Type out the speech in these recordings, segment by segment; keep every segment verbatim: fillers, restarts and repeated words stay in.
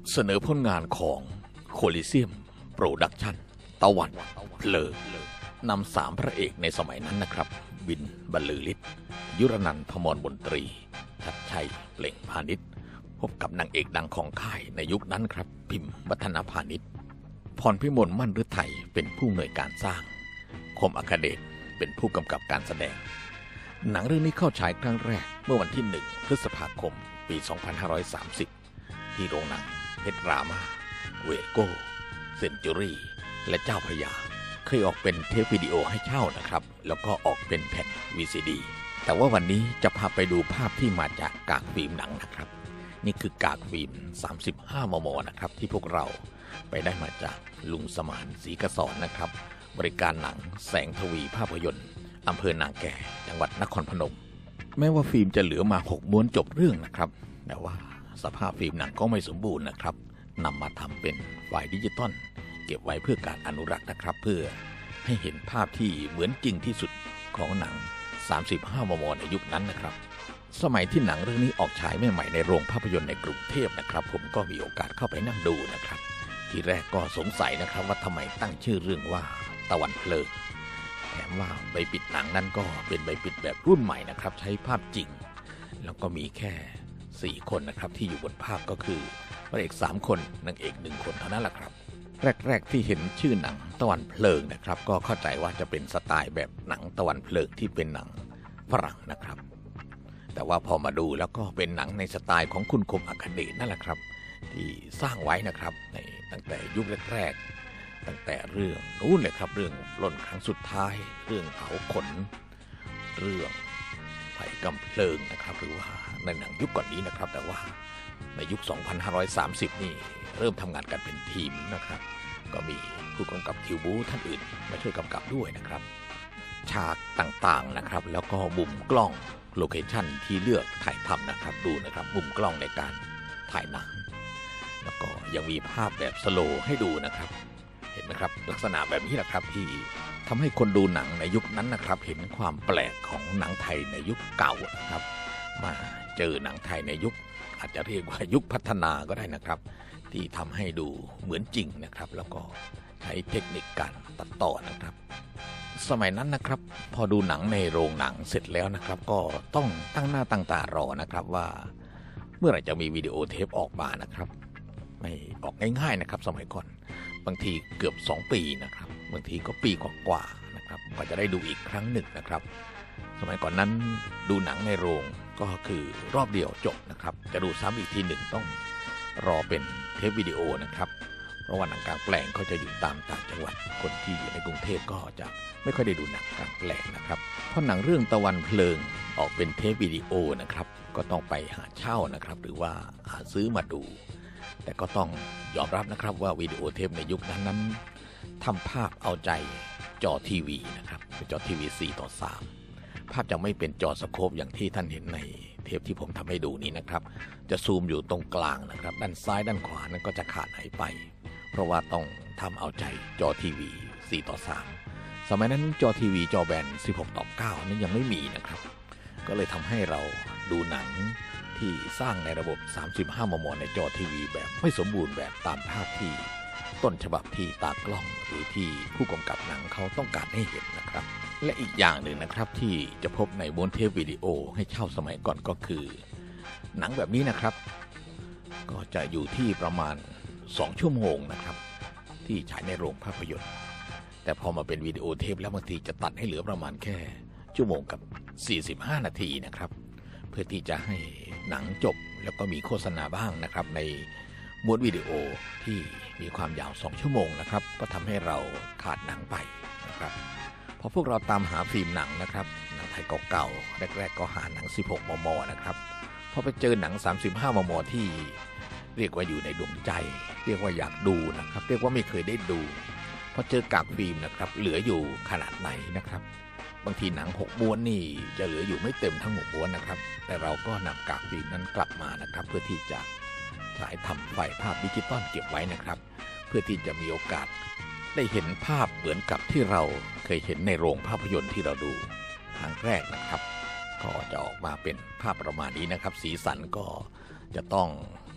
เสนอผลงานของโคลิเซียมโปรดักชั่นตะวันเพลิงนำสามพระเอกในสมัยนั้นนะครับวินบรรลือฤทธิ์ยุรนันท์ พมรบนตรีชัดชัยเปล่งพาณิชย์พบกับนางเอกดังของค่ายในยุคนั้นครับพิมพ์วัฒนพาณิชย์พรพิมลมั่นฤทัยเป็นผู้อำนวยการสร้างคมอัครเดชเป็นผู้กำกับการแสดงหนังเรื่องนี้เข้าฉายครั้งแรกเมื่อวันที่หนึ่งพฤษภาคมปีสองพันห้าร้อยสามสิบที่โรงหนังเพชรรามาเวโก้เซนจูรี่และเจ้าพระยาเคยออกเป็นเทปวิดีโอให้เช่านะครับแล้วก็ออกเป็นแผ่น วี ซี ดี แต่ว่าวันนี้จะพาไปดูภาพที่มาจากกากฟิล์มหนังนะครับนี่คือกากฟิล์มสามสิบห้าม มนะครับที่พวกเราไปได้มาจากลุงสมานศรีกษรนะครับบริการหนังแสงทวีภาพยนตร์อำเภอนางแก่จังหวัดนครพนมแม้ว่าฟิล์มจะเหลือมาหกม้วนจบเรื่องนะครับแต่ว่าสภาพฟิล์มหนังก็ไม่สมบูรณ์นะครับนำมาทำเป็นไฟล์ดิจิตอลเก็บไว้เพื่อการอนุรักษ์นะครับเพื่อให้เห็นภาพที่เหมือนจริงที่สุดของหนังสามสิบห้าม มในยุคนั้นนะครับสมัยที่หนังเรื่องนี้ออกฉายใหม่ๆในโรงภาพยนตร์ในกรุงเทพนะครับผมก็มีโอกาสเข้าไปนั่งดูนะครับทีแรกก็สงสัยนะครับว่าทำไมตั้งชื่อเรื่องว่าตะวันเพลิงแถมว่าใบปิดหนังนั้นก็เป็นใบปิดแบบรุ่นใหม่นะครับใช้ภาพจริงแล้วก็มีแค่สี่คนนะครับที่อยู่บนภาพก็คือพระเอกสามคนนางเอกหนึ่งคนเท่านั้นแหละครับแรกๆที่เห็นชื่อหนังตะวันเพลิงนะครับก็เข้าใจว่าจะเป็นสไตล์แบบหนังตะวันเพลิงที่เป็นหนังฝรั่งนะครับแต่ว่าพอมาดูแล้วก็เป็นหนังในสไตล์ของคุณคมอัครเดชนั่นแหละครับที่สร้างไว้นะครับในตั้งแต่ยุคแรกๆตั้งแต่เรื่องนู้นเลยครับเรื่องปล้นครั้งสุดท้ายเรื่องเผาขนเรื่องไผ่กำเพลิงนะครับหรือว่าในหนังยุคก่อนนี้นะครับแต่ว่าในยุคสองพันห้าร้อยสามสิบนี่เริ่มทำงานกันเป็นทีมนะครับก็มีผู้กำกับคิวบูท่านอื่นมาช่วยกำกับด้วยนะครับฉากต่างๆนะครับแล้วก็มุมกล้องโลเคชั่นที่เลือกถ่ายทำนะครับดูนะครับมุมกล้องในการถ่ายหนังแล้วก็ยังมีภาพแบบสโลว์ให้ดูนะครับเห็นไหมครับลักษณะแบบนี้แหละครับที่ทำให้คนดูหนังในยุคนั้นนะครับเห็นความแปลกของหนังไทยในยุคเก่านะครับมาเจอหนังไทยในยุคอาจจะเรียกว่ายุคพัฒนาก็ได้นะครับที่ทำให้ดูเหมือนจริงนะครับแล้วก็ใช้เทคนิคการตัดต่อนะครับสมัยนั้นนะครับพอดูหนังในโรงหนังเสร็จแล้วนะครับก็ต้องตั้งหน้าตั้งตารอนะครับว่าเมื่อไหร่จะมีวิดีโอเทปออกมานะครับไม่ออกง่ายๆนะครับสมัยก่อนบางทีเกือบสองปีนะครับบางทีก็ปีกว่าๆนะครับก็จะได้ดูอีกครั้งหนึ่งนะครับสมัยก่อนนั้นดูหนังในโรงก็คือรอบเดียวจบนะครับจะดูซ้ำอีกทีหนึ่งต้องรอเป็นเทปวิดีโอนะครับเพราะว่าหนังกลางแปลงเขาจะอยู่ตามต่างจังหวัดคนที่อยู่ในกรุงเทพก็จะไม่ค่อยได้ดูหนังกลางแปลงนะครับเพราะหนังเรื่องตะวันเพลิงออกเป็นเทปวิดีโอนะครับก็ต้องไปหาเช่านะครับหรือว่าหาซื้อมาดูแต่ก็ต้องยอมรับนะครับว่าวิดีโอเทปในยุคนั้นนั้นทำภาพเอาใจจอทีวีนะครับเป็นจอทีวีสี่ต่อสามภาพจะไม่เป็นจอสโคปอย่างที่ท่านเห็นในเทปที่ผมทำให้ดูนี้นะครับจะซูมอยู่ตรงกลางนะครับด้านซ้ายด้านขวานั้นก็จะขาดหายไปเพราะว่าต้องทำเอาใจจอทีวีสี่ต่อสามสมัยนั้นจอทีวีจอแบนสิบหกต่อเก้านั้นยังไม่มีนะครับก็เลยทำให้เราดูหนังที่สร้างในระบบสามสิบห้าม มในจอทีวีแบบไม่สมบูรณ์แบบตามภาพที่ต้นฉบับที่ตากล้องหรือที่ผู้กำกับหนังเขาต้องการให้เห็นนะครับและอีกอย่างหนึ่งนะครับที่จะพบในม้วนเทปวิดีโอให้เช่าสมัยก่อนก็คือหนังแบบนี้นะครับก็จะอยู่ที่ประมาณสองชั่วโมงนะครับที่ฉายในโรงภาพยนตร์แต่พอมาเป็นวิดีโอเทปแล้วบางทีจะตัดให้เหลือประมาณแค่ชั่วโมงกับสี่สิบห้านาทีนะครับเพื่อที่จะให้หนังจบแล้วก็มีโฆษณาบ้างนะครับในม้วนวิดีโอที่มีความยาวสองชั่วโมงนะครับก็ทำให้เราขาดหนังไปนะครับพอพวกเราตามหาฟิล์มหนังนะครับหนังไทยเก่าๆแรกๆก็หาหนังสิบหกมมนะครับพอไปเจอหนังสามสิบห้ามมที่เรียกว่าอยู่ในดวงใจเรียกว่าอยากดูนะครับเรียกว่าไม่เคยได้ดูพอเจอกากฟิล์มนะครับเหลืออยู่ขนาดไหนนะครับบางทีหนังหกม้วนนี่จะเหลืออยู่ไม่เต็มทั้งหกม้วนนะครับแต่เราก็นำกากฟิล์มนั้นกลับมานะครับเพื่อที่จะฉายทำไฟล์ภาพดิจิตอลเก็บไว้นะครับเพื่อที่จะมีโอกาสได้เห็นภาพเหมือนกับที่เราเคยเห็นในโรงภาพยนตร์ที่เราดูครั้งแรกนะครับก็จะออกมาเป็นภาพประมาณนี้นะครับสีสันก็จะต้อง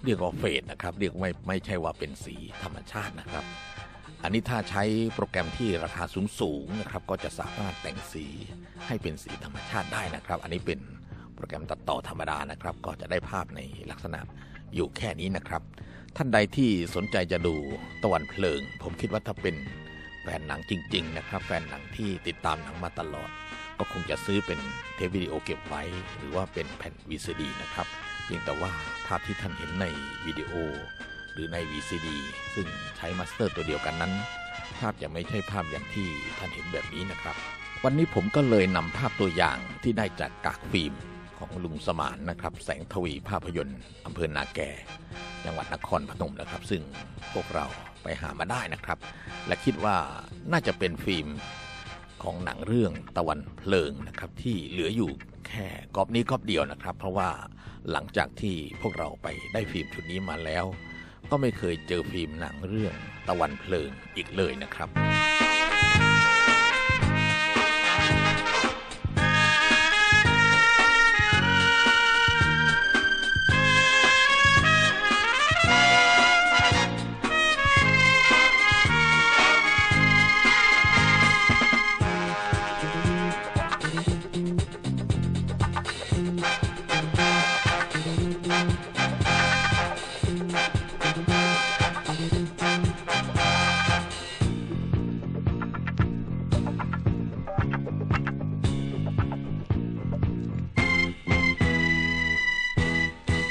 เรียกว่าเฟดนะครับเรียกไม่ไม่ใช่ว่าเป็นสีธรรมชาตินะครับอันนี้ถ้าใช้โปรแกรมที่ราคาสูงๆนะครับก็จะสามารถแต่งสีให้เป็นสีธรรมชาติได้นะครับอันนี้เป็นโปรแกรมตัดต่อธรรมดานะครับก็จะได้ภาพในลักษณะอยู่แค่นี้นะครับท่านใดที่สนใจจะดูตะวันเพลิงผมคิดว่าถ้าเป็นแฟนหนังจริงๆนะครับแฟนหนังที่ติดตามหนังมาตลอดก็คงจะซื้อเป็นเทปวิดีโอเก็บไว้หรือว่าเป็นแผ่น วี ซี ดี นะครับเพียงแต่ว่าภาพที่ท่านเห็นในวิดีโอหรือใน วี ซี ดี ซึ่งใช้มาสเตอร์ตัวเดียวกันนั้นภาพจะไม่ใช่ภาพอย่างที่ท่านเห็นแบบนี้นะครับวันนี้ผมก็เลยนำภาพตัวอย่างที่ได้จากกากฟิล์มของลุงสมานนะครับแสงทวีภาพยนตร์อำเภอนาแกจังหวัดนครพนมนะครับซึ่งพวกเราไปหามาได้นะครับและคิดว่าน่าจะเป็นฟิล์มของหนังเรื่องตะวันเพลิงนะครับที่เหลืออยู่แค่กอบนี้กอบเดียวนะครับเพราะว่าหลังจากที่พวกเราไปได้ฟิล์มชุดนี้มาแล้วก็ไม่เคยเจอฟิล์มหนังเรื่องตะวันเพลิงอีกเลยนะครับ